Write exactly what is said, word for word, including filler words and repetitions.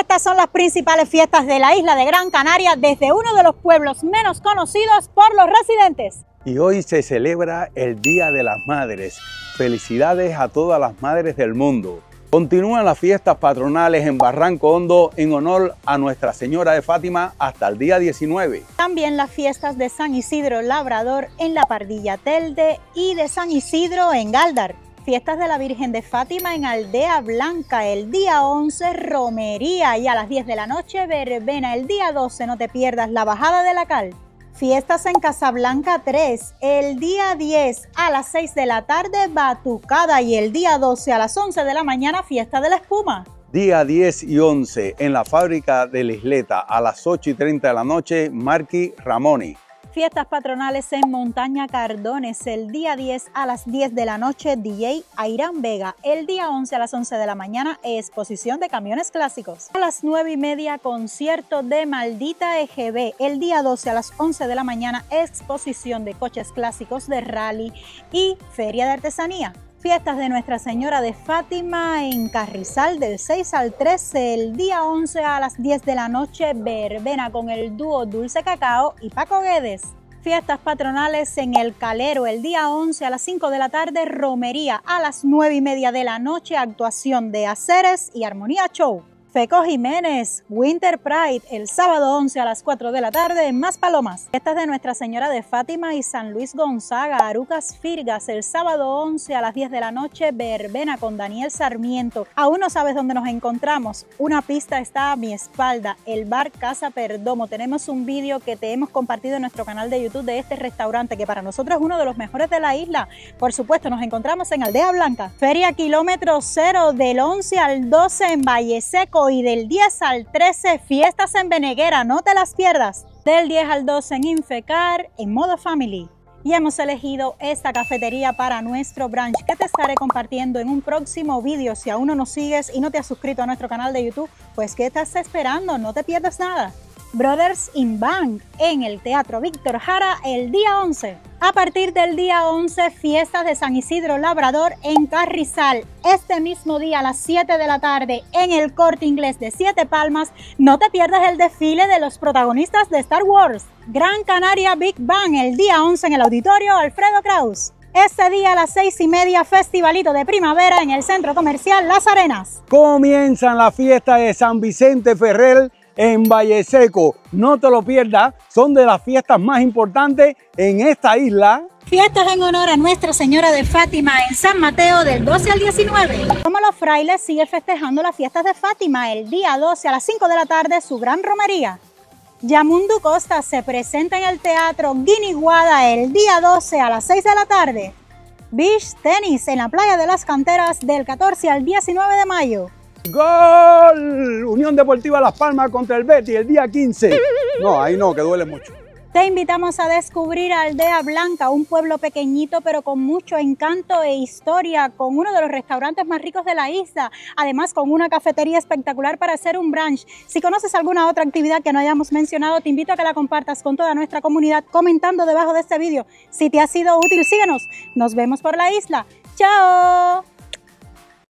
Estas son las principales fiestas de la isla de Gran Canaria desde uno de los pueblos menos conocidos por los residentes. Y hoy se celebra el Día de las Madres. Felicidades a todas las madres del mundo. Continúan las fiestas patronales en Barranco Hondo en honor a Nuestra Señora de Fátima hasta el día diecinueve. También las fiestas de San Isidro Labrador en la Pardilla Telde y de San Isidro en Gáldar. Fiestas de la Virgen de Fátima en Aldea Blanca el día once, romería, y a las diez de la noche verbena. El día doce no te pierdas la bajada de la cal. Fiestas en Casablanca tres, el día diez a las seis de la tarde batucada, y el día doce a las once de la mañana fiesta de la espuma. Día diez y once en la fábrica de la Isleta a las ocho y treinta de la noche, Marqui Ramoni. Fiestas patronales en Montaña Cardones el día diez a las diez de la noche, D J Airán Vega. El día once a las once de la mañana, exposición de camiones clásicos. A las nueve y media, concierto de Maldita E G B. El día doce a las once de la mañana, exposición de coches clásicos de rally y feria de artesanía. Fiestas de Nuestra Señora de Fátima en Carrizal del seis al trece, el día once a las diez de la noche, verbena con el dúo Dulce Cacao y Paco Guedes. Fiestas patronales en El Calero el día once a las cinco de la tarde, romería. A las nueve y media de la noche, actuación de Aceres y Armonía Show. Feco Jiménez, Winter Pride, el sábado once a las cuatro de la tarde en Maspalomas. Fiestas de Nuestra Señora de Fátima y San Luis Gonzaga, Arucas Firgas, el sábado once a las diez de la noche, verbena con Daniel Sarmiento. Aún no sabes dónde nos encontramos. Una pista está a mi espalda, el bar Casa Perdomo. Tenemos un vídeo que te hemos compartido en nuestro canal de YouTube de este restaurante, que para nosotros es uno de los mejores de la isla. Por supuesto, nos encontramos en Aldea Blanca. Feria Kilómetro Cero del once al doce en Valle Seco, y del diez al trece fiestas en Veneguera, no te las pierdas. Del diez al doce en Infecar, en modo family. Y hemos elegido esta cafetería para nuestro brunch, que te estaré compartiendo en un próximo vídeo. Si aún no nos sigues y no te has suscrito a nuestro canal de YouTube, pues ¿qué estás esperando? No te pierdas nada. Brothers in Band en el Teatro Víctor Jara el día once. A partir del día once, fiestas de San Isidro Labrador en Carrizal. Este mismo día a las siete de la tarde en el Corte Inglés de Siete Palmas, no te pierdas el desfile de los protagonistas de Star Wars. Gran Canaria Big Bang el día once en el Auditorio Alfredo Kraus. Este día a las seis y media, festivalito de primavera en el Centro Comercial Las Arenas. Comienzan las fiestas de San Vicente Ferrer en Valle Seco. No te lo pierdas, son de las fiestas más importantes en esta isla. Fiestas en honor a Nuestra Señora de Fátima en San Mateo del doce al diecinueve. Como los frailes siguen festejando las fiestas de Fátima el día doce a las cinco de la tarde, su gran romería. Yamundu Costa se presenta en el Teatro Guiniguada el día doce a las seis de la tarde. Beach Tenis en la Playa de las Canteras del catorce al diecinueve de mayo. ¡Gol! Unión Deportiva Las Palmas contra el Betis el día quince. No, ahí no, que duele mucho. Te invitamos a descubrir Aldea Blanca, un pueblo pequeñito pero con mucho encanto e historia, con uno de los restaurantes más ricos de la isla, además con una cafetería espectacular para hacer un brunch. Si conoces alguna otra actividad que no hayamos mencionado, te invito a que la compartas con toda nuestra comunidad comentando debajo de este vídeo. Si te ha sido útil, síguenos. Nos vemos por la isla. ¡Chao!